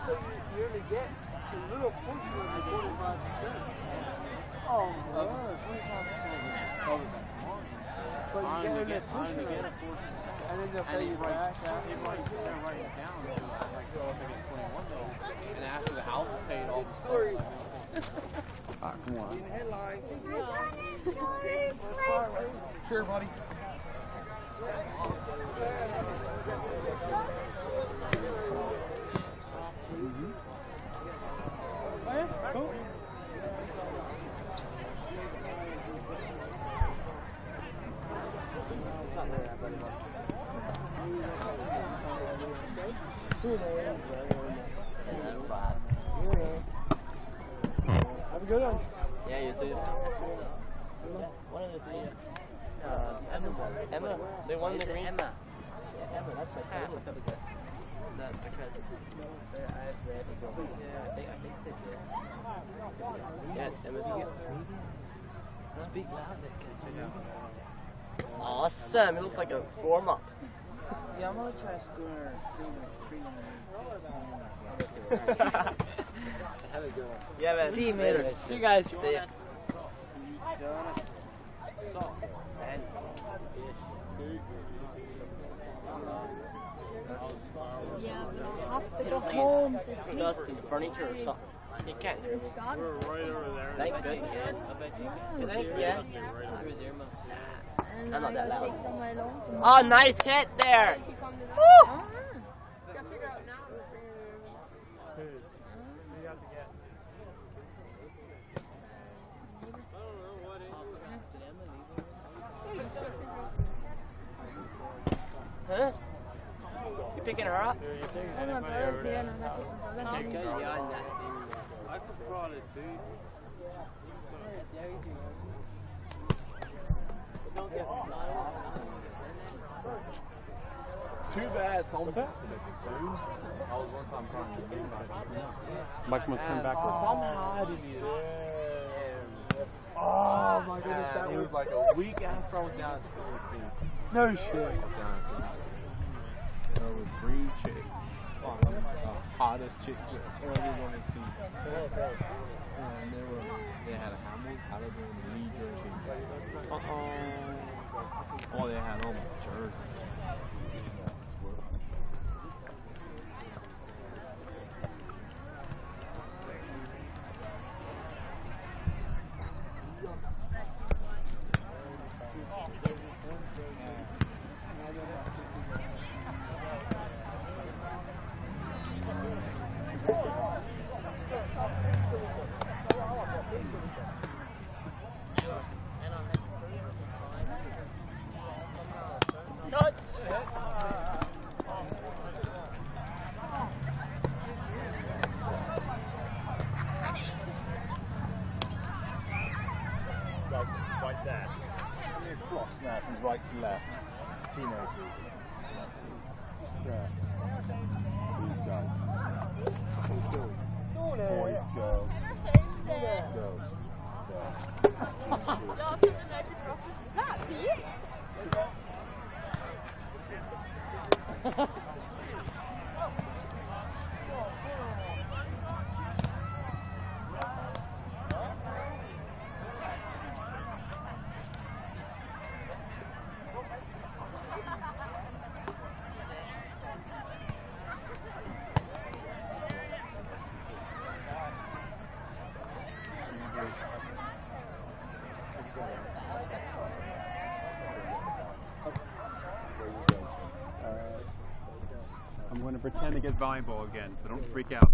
so you only get a little portion of the 25%. Oh, 25% is probably that's mine. But you get only a portion of it. And then they'll pay you back. They're writing it down. Like, oh, if I get 21 though. And after the house is paid, all the story. Ah, come on. Headlines. Sure, buddy. Cool. Have a good one. Yeah, you too. One of the three. Emma. They won the green. Emma. Yeah, Emma. That's my favorite. That's because I asked Red to go. Yeah, I think they did. Yeah, it's Emma's. Speak loudly, kids. Awesome. It looks like a warm up. Yeah, I'm gonna try to score 3 Have a good one. Yeah, man. See you later. See you guys. See ya. Yeah, but I have to go home to sleep. Dust in the furniture or something. He can't hear me. We're right over there. Thank goodness. You think? Yeah. I'm not that loud. Oh, nice hit there. Woo! Huh? You picking her up? One of my brothers here and I'm messaging brother. I could probably do. Too bad it's on the back. I was one time trying to do that. Mike must come back with Somehow did you there? Oh my goodness, that was like a week after I was down at the Philippines. No shit. There were 3 chicks. The hottest chicks you ever want to see. And they had a Hamilton, Caliburn, Lee jersey. Oh, they had almost a jersey. Like that. Cross now from right to left. Teenagers. Just these guys. These girls. Boys, girls. Girls. I'm going to pretend to get volleyball again, so don't freak out.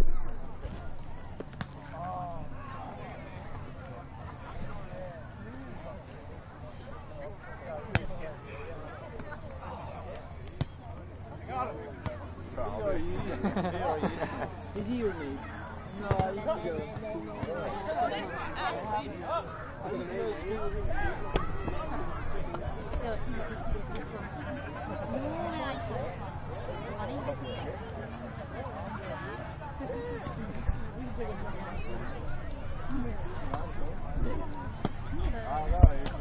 Is he or me? No, you can go.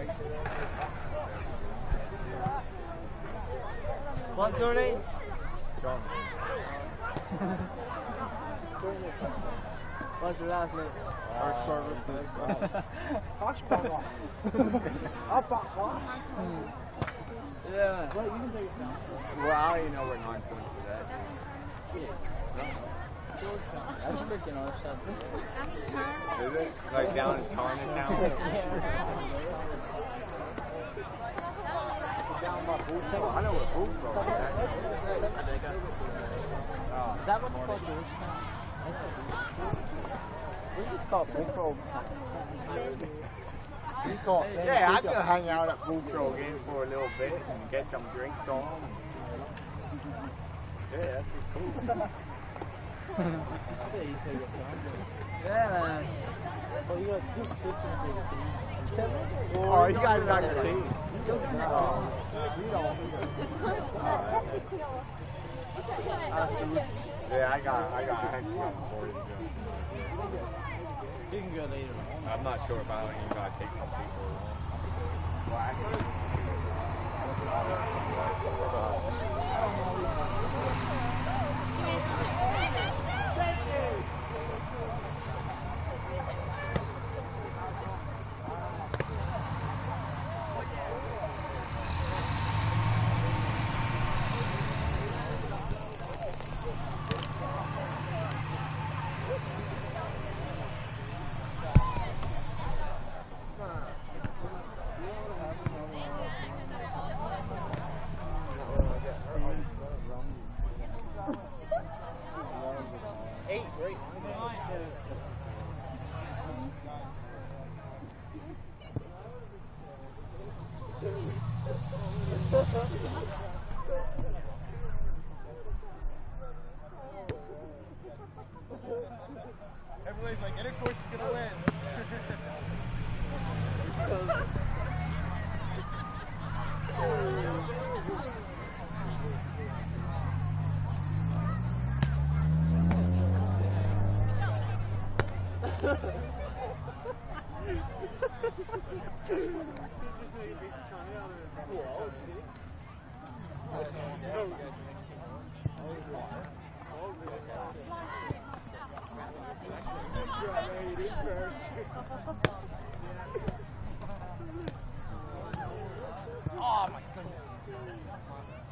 What's your name? What's your last name? Yeah. Well, you can take it down. Well, I already know we're 9 points for that. That's freaking awesome. Is it? Like down in Chinatown? Down by Bulltown. I know where Bulltown is. Is that what's called Georgetown? We just call it Bulltown. Yeah, I could hang out at Bulltown again for a little bit and get some drinks on. Yeah, that'd be cool. Yeah, man. Oh, you got two sisters and a team. Oh, you guys got your team. Yeah, I actually got a board to go. You can go later on. I'm not sure about it. You gotta take some people Everybody's like, Intercourse is gonna win. Oh my goodness.